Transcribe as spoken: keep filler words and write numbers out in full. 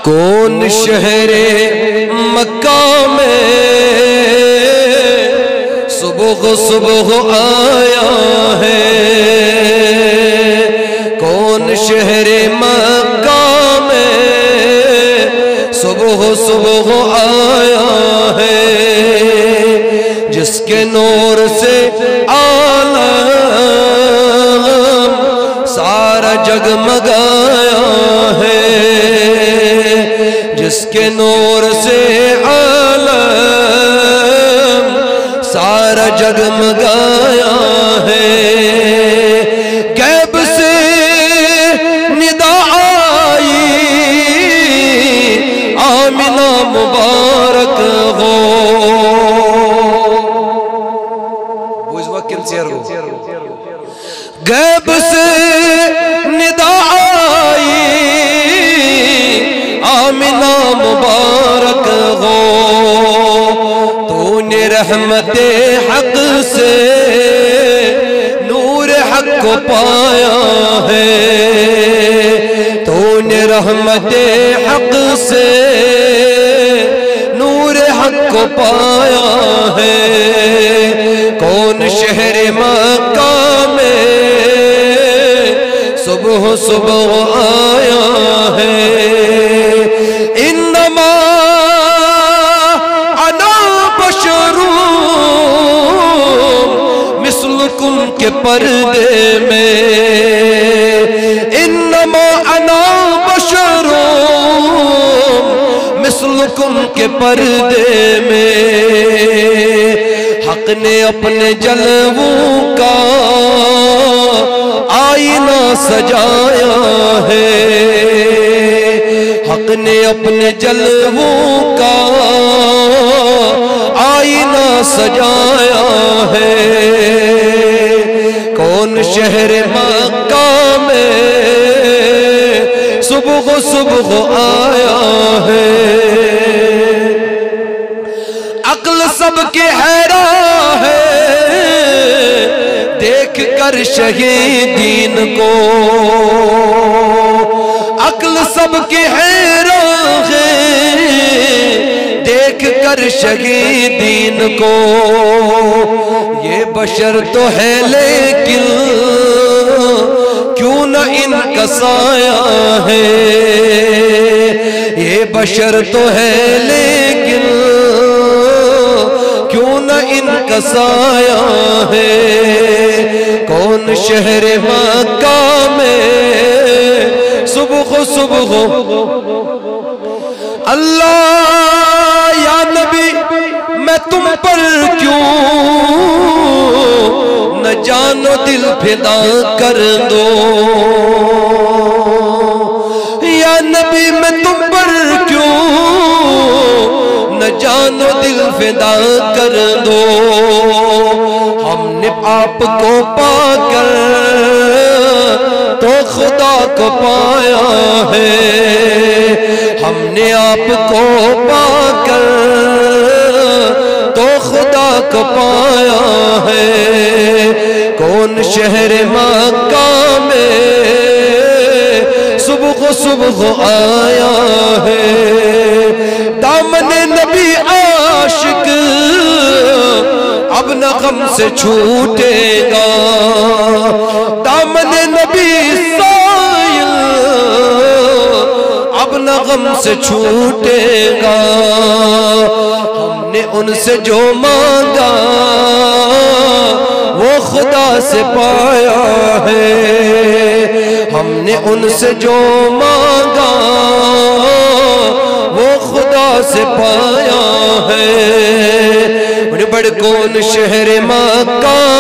کون شہر مکہ میں صبح صبح آیا ہے؟ کون شہر مکہ میں صبح صبح آیا ہے؟ جس کے نور سے عالم سارا جگمگایا ہے، جس کے نور سے عالم سارا جگمگایا ہے۔ غیب سے ندا آئی آمنہ مبارک ہو، وہ اس وقت کن سیر ہو؟ غیب سے ندا آئی آمنہ مبارک ہو، تو نے رحمت حق سے نور حق کو پایا ہے، تو نے رحمت حق سے نور حق کو پایا ہے۔ کون شہر مکہ میں صبح صبح آیا ہے؟ انما انا بشر مثلکم کے پردے میں، انما انا بشر مثلکم کے پردے میں، حق نے اپنے جلووں کا آئینہ سجایا ہے، حق نے اپنے جلووں کا آئینہ سجایا ہے۔ کون شہر مکہ میں صبح صبح آیا ہے؟ عقل سب کے حیران ہے دیکھ کر شہیدین کو، عقل سب کے حیران ہے دیکھ کر شہیدین کو۔ یہ بشر تو ہے لیکن کیوں نہ ان کا سایہ ہے، یہ بشر تو ہے لیکن کیوں نہ ان کا سایہ ہے۔ کون شہر مکہ میں صبح صبح اللہ یا نبی میں تم پر کیوں نہ جانو دل فدا کر دو، یا نبی میں تم پر کیوں نہ جانو دل فدا کر دو۔ ہم نے آپ کو پا کر تو خدا کو پایا ہے، ہم نے آپ کو پا کر تو خدا کو پایا ہے۔ کون شہر مکہ میں صبح صبح آیا ہے؟ دامن نبی عاشق اب نہ غم سے چھوٹے گا، دامن نبی سائل اب نہ غم سے چھوٹے گا۔ ہم نے ان سے جو مانگا وہ خدا سے پایا ہے، ہم نے ان سے جو مانگا وہ خدا سے پایا ہے۔ بڑے کون شہر مکہ